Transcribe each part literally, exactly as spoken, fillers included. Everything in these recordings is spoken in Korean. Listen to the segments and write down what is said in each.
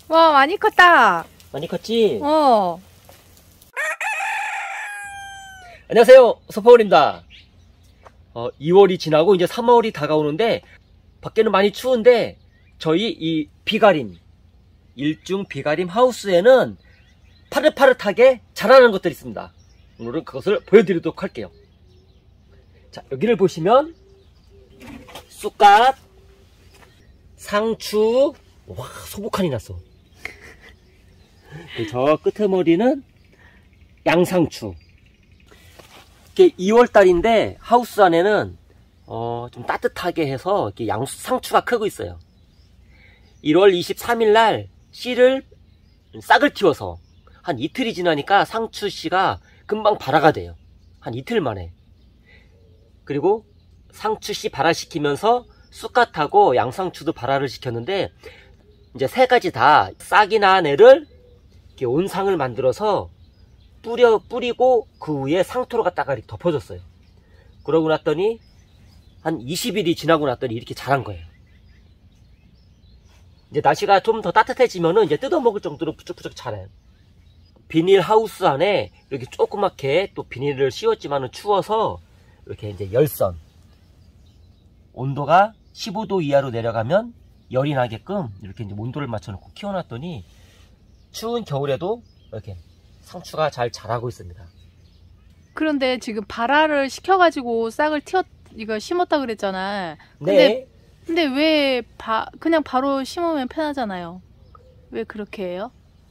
와, 많이 컸다. 많이 컸지? 어. 안녕하세요, 서퍼울입니다. 어, 이월이 지나고 이제 삼월이 다가오는데 밖에는 많이 추운데 저희 이 비가림, 일중 비가림 하우스에는 파릇파릇하게 자라는 것들이 있습니다. 오늘은 그것을 보여드리도록 할게요. 자, 여기를 보시면 쑥갓, 상추, 와, 소복한이 났어. 저 끝에 머리는 양상추. 이게 이월달인데 하우스 안에는 어, 좀 따뜻하게 해서 이렇게 양, 상추가 크고 있어요. 일월 이십삼일날 씨를 싹을 틔워서 한 이틀이 지나니까 상추 씨가 금방 발화가 돼요. 한 이틀 만에. 그리고 상추 씨 발화시키면서 쑥갓하고 양상추도 발화를 시켰는데 이제 세 가지 다 싹이 난 애를 이렇게 온상을 만들어서 뿌려 뿌리고 그 위에 상토로 갖다가 이렇게 덮어줬어요. 그러고 났더니 한 이십일이 지나고 났더니 이렇게 자란 거예요. 이제 날씨가 좀 더 따뜻해지면은 이제 뜯어먹을 정도로 부쩍부쩍 자라요. 비닐 하우스 안에 이렇게 조그맣게 또 비닐을 씌웠지만은 추워서 이렇게 이제 열선, 온도가 십오도 이하로 내려가면 열이 나게끔 이렇게 이제 온도를 맞춰놓고 키워놨더니 추운 겨울에도 이렇게 상추가 잘 자라고 있습니다. 그런데 지금 발화를 시켜가지고 싹을 틔웠, 이거 심었다 그랬잖아. 근데, 네. 근데 왜 바, 그냥 바로 심으면 편하잖아요. 왜 그렇게 해요?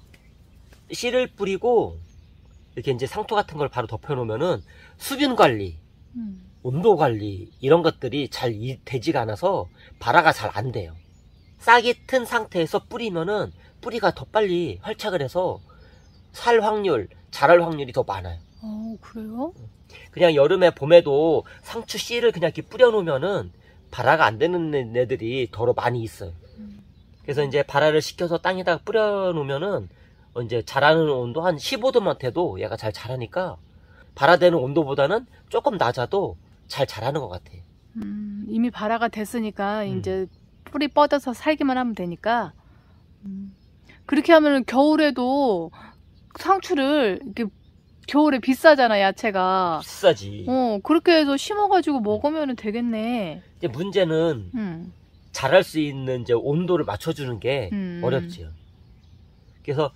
씨를 뿌리고 이렇게 이제 상토 같은 걸 바로 덮여놓으면은 수분 관리, 음. 온도 관리 이런 것들이 잘 되지가 않아서 발화가 잘 안 돼요. 싹이 튼 상태에서 뿌리면은 뿌리가 더 빨리 활착을 해서 살 확률, 자랄 확률이 더 많아요. 어, 그래요? 그냥 여름에 봄에도 상추 씨를 그냥 이렇게 뿌려놓으면은 발화가 안 되는 애들이 더러 많이 있어요. 음. 그래서 이제 발화를 시켜서 땅에다가 뿌려놓으면은 이제 자라는 온도 한 십오도만 돼도 얘가 잘 자라니까 발화되는 온도보다는 조금 낮아도 잘 자라는 것 같아요. 음, 이미 발화가 됐으니까 음. 이제 뿌리 뻗어서 살기만 하면 되니까. 음. 그렇게 하면 겨울에도 상추를 이렇게 겨울에 비싸잖아, 야채가. 비싸지. 어, 그렇게 해서 심어가지고 먹으면 되겠네. 이제 문제는 음. 자랄 수 있는 이제 온도를 맞춰주는 게 음. 어렵지요. 그래서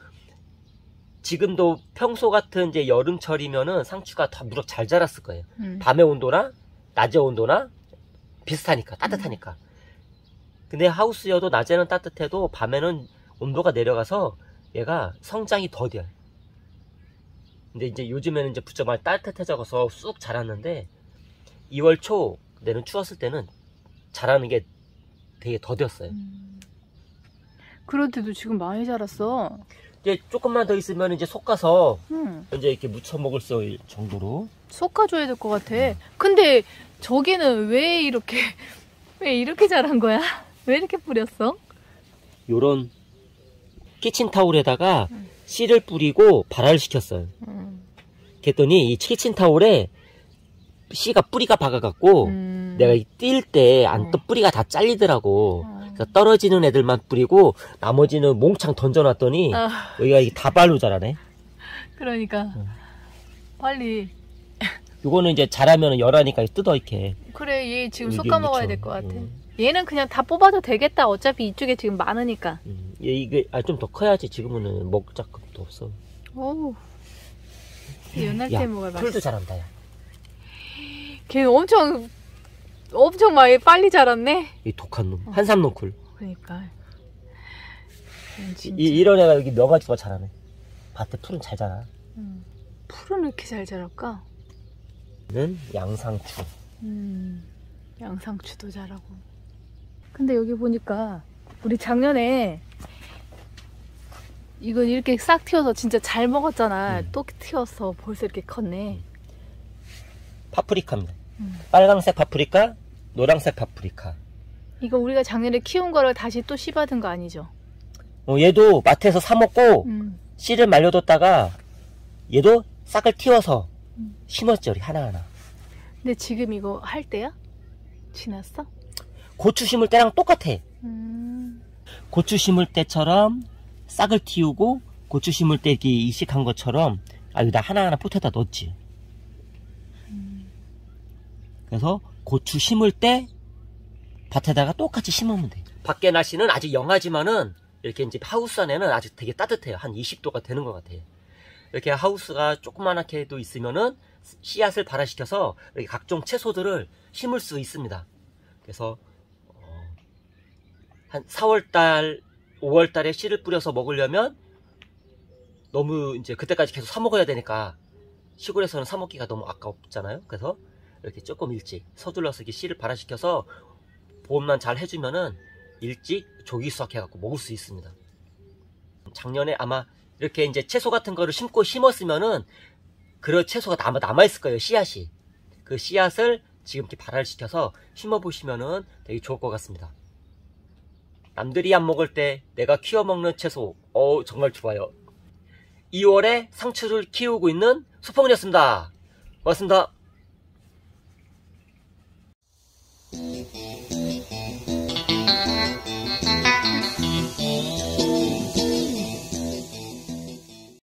지금도 평소 같은 이제 여름철이면은 상추가 다 무럭 잘 자랐을 거예요. 음. 밤의 온도나 낮의 온도나 비슷하니까, 따뜻하니까. 음. 근데 하우스여도 낮에는 따뜻해도 밤에는 온도가 내려가서 얘가 성장이 더뎌요. 근데 이제 요즘에는 이제 부쩍 많이 따뜻해져서 쑥 자랐는데 이월 초 내는 추웠을 때는 자라는 게 되게 더뎠어요. 음. 그런데도 지금 많이 자랐어. 이제 조금만 더 있으면 이제 솎아서 음. 이제 이렇게 무쳐 먹을 수 있을 정도로. 솎아줘야 될 것 같아. 근데 저기는 왜 이렇게 왜 이렇게 자란 거야? 왜 이렇게 뿌렸어? 요런 키친타올에다가 음. 씨를 뿌리고 발화를 시켰어요. 음. 그랬더니 이 키친타올에 씨가 뿌리가 박아갖고 음. 내가 뛸 때 안 어. 또 뿌리가 다 잘리더라고. 어. 그래서 떨어지는 애들만 뿌리고 나머지는 몽창 던져놨더니 어. 여기가 이게 다발로 자라네. 그러니까 음. 빨리. 요거는 이제 자라면 열하니까 뜯어 이렇게. 그래, 얘 지금 이게 솎아 먹어야 묻혀. 될 것 같아. 음. 얘는 그냥 다 뽑아도 되겠다. 어차피 이쪽에 지금 많으니까. 음, 얘 이게 아, 좀 더 커야지. 지금은 먹을 것도 없어. 오. 연할 야, 때 먹어야 풀도 맛있어. 잘한다. 야. 걔는 엄청 엄청 많이 빨리 자랐네. 이 독한 놈. 한삼농쿨. 그러니까. 이, 이런 애가 여기 몇 가지가 잘하네. 밭에 풀은 잘 자라. 음. 풀은 왜 이렇게 잘 자랄까? 는 양상추. 음. 양상추도 자라고. 근데 여기 보니까 우리 작년에 이거 이렇게 싹 틔워서 진짜 잘 먹었잖아. 음. 또 틔워서 벌써 이렇게 컸네. 파프리카입니다. 음. 빨강색 파프리카, 노란색 파프리카. 이거 우리가 작년에 키운 거를 다시 또 씨 받은 거 아니죠? 어, 얘도 마트에서 사 먹고 음. 씨를 말려뒀다가 얘도 싹을 틔워서 음. 심었죠, 우리 하나하나. 근데 지금 이거 할 때야? 지났어? 고추 심을 때랑 똑같아. 음. 고추 심을 때처럼 싹을 틔우고 고추 심을 때 이렇게 이식한 것처럼 아, 여기다 하나하나 포트에다 넣었지. 그래서 고추 심을 때 밭에다가 똑같이 심으면 돼. 밖에 날씨는 아직 영하지만은 이렇게 이제 하우스 안에는 아직 되게 따뜻해요. 한 이십 도가 되는 것 같아요. 이렇게 하우스가 조그만하게도 있으면은 씨앗을 발화시켜서 이렇게 각종 채소들을 심을 수 있습니다. 그래서 어, 한 사월달, 오월달에 씨를 뿌려서 먹으려면 너무 이제 그때까지 계속 사 먹어야 되니까 시골에서는 사 먹기가 너무 아깝잖아요. 그래서 이렇게 조금 일찍 서둘러서 이렇게 씨를 발화시켜서 보험만 잘 해주면은 일찍 조기 수확해갖고 먹을 수 있습니다. 작년에 아마 이렇게 이제 채소 같은 거를 심고 심었으면은 그런 채소가 남아, 남아있을 거예요. 씨앗이. 그 씨앗을 지금 이렇게 발화시켜서 심어보시면은 되게 좋을 것 같습니다. 남들이 안 먹을 때 내가 키워 먹는 채소, 어 정말 좋아요. 이월에 상추를 키우고 있는 소풍이었습니다. 고맙습니다.